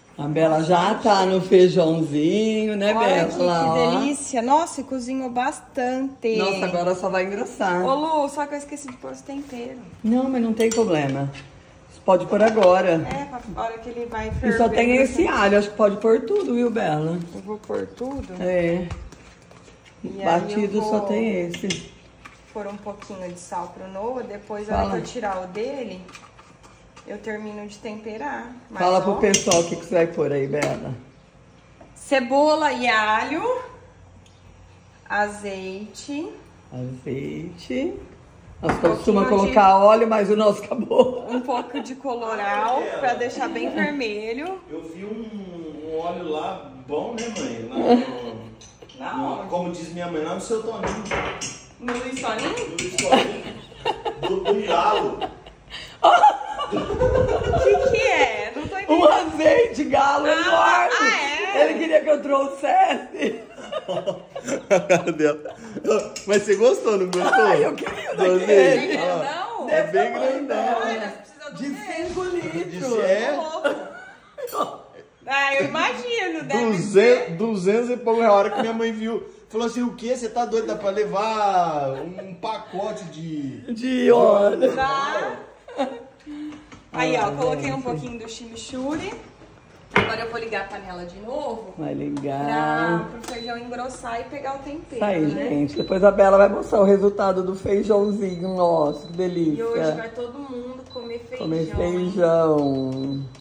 A Bela já tá no feijãozinho, né, Olha Bela? que delícia. Nossa, e cozinhou bastante. Nossa, agora só vai engrossar. Ô, Lu, só que eu esqueci de pôr os temperos. Não, mas não tem problema. Você pode pôr agora. É, pra hora que ele vai E ferver. só tem esse alho, acho que pode pôr tudo, viu, Bela? Eu vou pôr tudo. É. E aí Batido eu vou só tem esse. pôr um pouquinho de sal pro Noah. Depois, na Fala. hora que eu tirar o dele, eu termino de temperar. Mas, Fala ó, pro pessoal o que você vai pôr aí, Bela. cebola e alho. Azeite. Azeite. Nós pouquinho costumamos de- colocar óleo, mas o nosso acabou. Um pouco de coloral pra deixar bem vermelho. Eu vi um óleo lá bom, né, mãe? Lá Não. como diz minha mãe, lá no seu Toninho. No Luiz Soninho? Do Toninho. Do galo. O que é? Não tô entendendo. Um azeite galo enorme. é? Ele queria que eu trouxesse. A cara dela. Mas você gostou, não gostou? Ai, eu queria Do daquele. azeite? É Olha lá. grandão? É bem grandão. Ai, nós precisamos De ver. 5 litros. É? Ah, eu imagino, deve ser. 200 e pouco a hora que minha mãe viu. Falou assim, o que? Você tá doido? Dá pra levar um pacote de... De óleo. Tá. Aí, ó, coloquei um pouquinho do chimichurri. Agora eu vou ligar a panela de novo Vai ligar. pro feijão engrossar e pegar o tempero, Isso aí, né? gente. Depois a Bela vai mostrar o resultado do feijãozinho. Nossa, que delícia. E hoje vai todo mundo comer feijão. Comer feijão.